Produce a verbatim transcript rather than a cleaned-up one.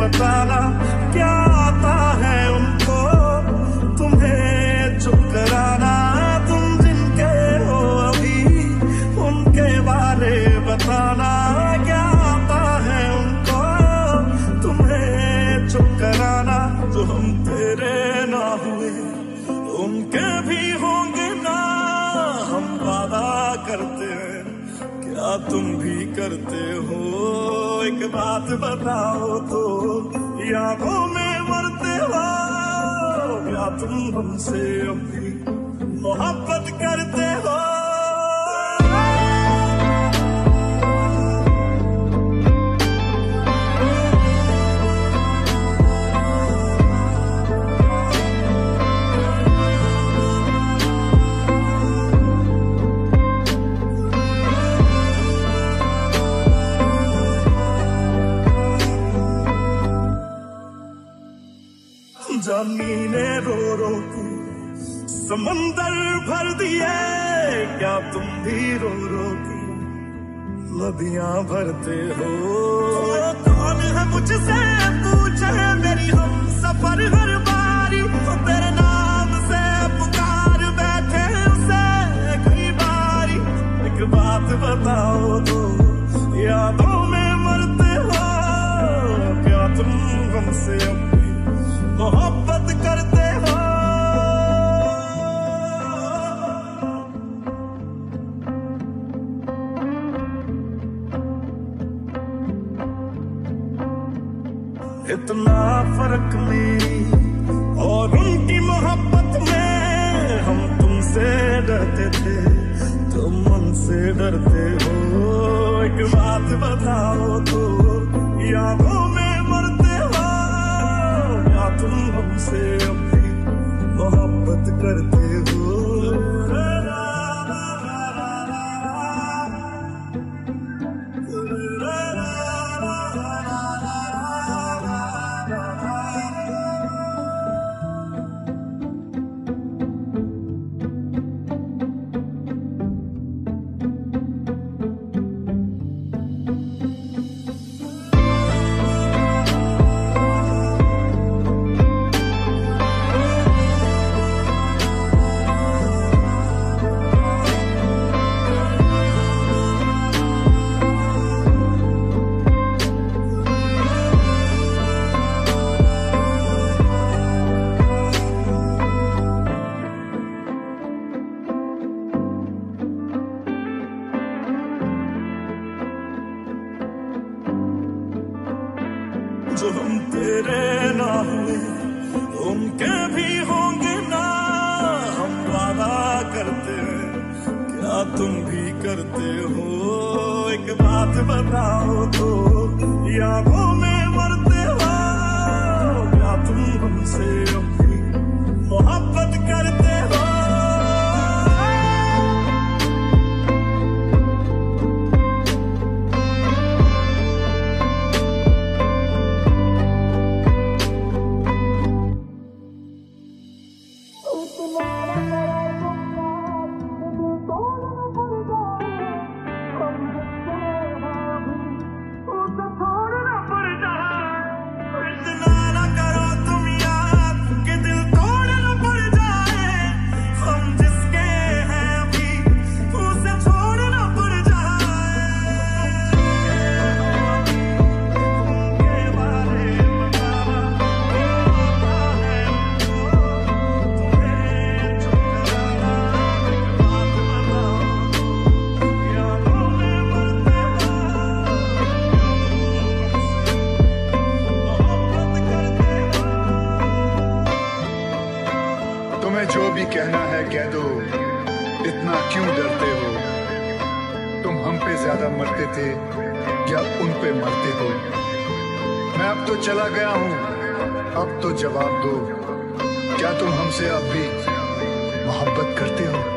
बताना क्या आता है उनको तुम्हें चुप कराना। तुम जिनके हो अभी उनके बारे बताना क्या आता है उनको तुम्हें चुप कराना। जो हम तेरे ना हुए उनके भी होंगे ना, हम वादा करते हैं क्या तुम भी करते हो। एक बात बताओ तो यादों में मरते हो या तुम हमसे अभी मोहब्बत करते हो। जानी ने रो रो के समंदर भर दिए, क्या तुम भी रो रो के नदियां भरते हो। कौन है मुझसे पूछे मेरी हम सफर हर बारी, तेरे नाम से पुकार बैठे उसे कई बारी। एक बात बताओ तो यादों में मरते हो क्या तुम हमसे मोहब्बत करते हो। इतना फर्क मेरी और उनकी मोहब्बत में, हम तुमसे डरते थे तुम हमसे डरते हो। एक बात बताओ तो यादों में मरते हो तुम हमसे अपनी मोहब्बत करते हो। जो हम तेरे ना हुए उनके भी होंगे ना, हम वादा करते हैं क्या तुम भी करते हो। एक बात बताओ तो यादों में मरते हो क्या तुम हमसे अपनी मोहब्बत करते हो। जो भी कहना है कह दो, इतना क्यों डरते हो। तुम हम पे ज्यादा मरते थे या उन पे मरते हो। मैं अब तो चला गया हूं, अब तो जवाब दो, क्या तुम हमसे अब भी मोहब्बत करते हो।